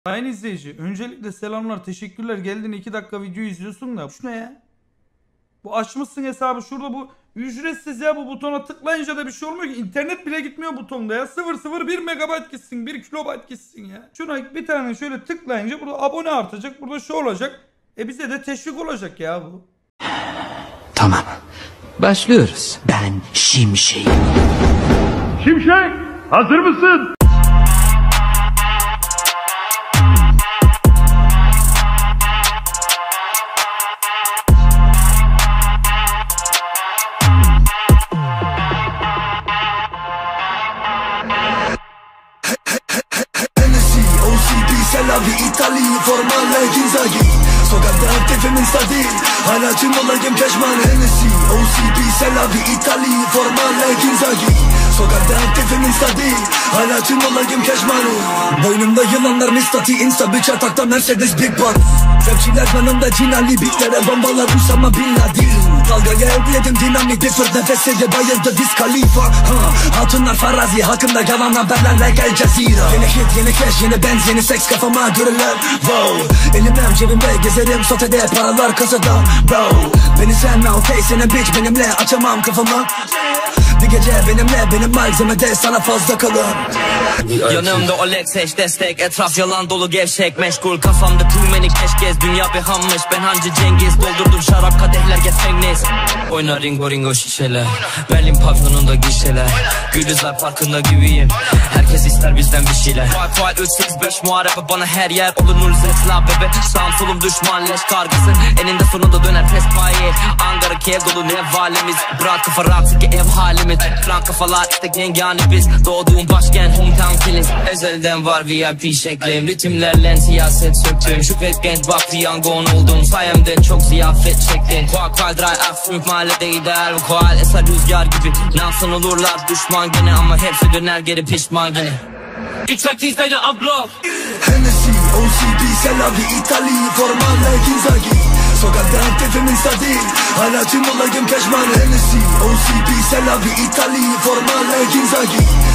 Sayın izleyici, öncelikle selamlar, teşekkürler. Geldin 2 dakika video izliyorsun da. Şu ne ya? Bu açmışsın hesabı, şurada bu ücretsiz ya, bu butona tıklayınca da bir şey olmuyor ki. İnternet bile gitmiyor butonda ya. 001 megabayt gitsin, 1 kilobayt gitsin ya. Şuna bir tane şöyle tıklayınca burada abone artacak, burada şu olacak. Bize de teşvik olacak ya bu. Tamam. Başlıyoruz. Ben Şimşek'im. Şimşek, hazır mısın? İtalya formalle Ginzagi. Sokakta aktifimin stabil, hala tüm olayım keşman. Hennessy, OCB, Selavi, İtalya formalle Ginzagi. Sokakta aktifimin stabil, hala tüm olayım keşman. Boynumda yılanlar mistati, insta bir çatakta Mercedes Big Bang. Rapçiler yanımda cinali, bitlere bombalar Usama Bin Laden. Dalgaya evledim dinamik, bir fırt nefesiyle bayıldı Wiz Khalifa. Hatunlar farazi, hakkında yalan haberlerle gel Cezira. Yeni hit, yeni cash, yeni benz, yeni seks kafama görürler. Wow, elimden cebimde gezerim, sotede paralar kasada. Bro, beni sevme okey, senin bitch benimle açamam kafamı. Bir gece benimle, benim malzemede sana fazla kalır. Yanımda Olex eş destek, etraf yalan dolu gevşek meşgul. Kafamda too many keşkez, dünya bir hammış. Ben Hancı Cengiz, doldurdum şarap kadehler gefengniz. Oyna ringo ringo şişeler, Berlin pavyonunda gişeler. Gülüzler parkında gibiyim, herkes ister bizden bir şeyler. Faal 385 muharebe bana her yer olur nurzet la bebe. Sağım solum düşman leş kargısı, eninde sonunda döner pespaye. Ankara Kiev dolu ne valimiz, bırak kafa rahat ki ev halimiz. Kran kafalar işte yengani biz, doğduğum başkent hometown killings. Ezelden var VIP şeklim, ritimlerle siyaset söktüm. Şükret genç bak piyangon oldum, sayemden çok ziyafet çektin. Kuak kadray afrük mahallede ideal, kual eser rüzgar gibi. Nasıl olurlar düşman gene, ama hepsi döner geri pişman gene. X-Fact'is beni ablo. Hennessy, OCB, Selavi, İtalya formalle Ginzagi. Sokakta aktifimin stabil, hala tüm olayım keşman. Hennessy, OCB, Selavi, İtalya formalle Ginzagi.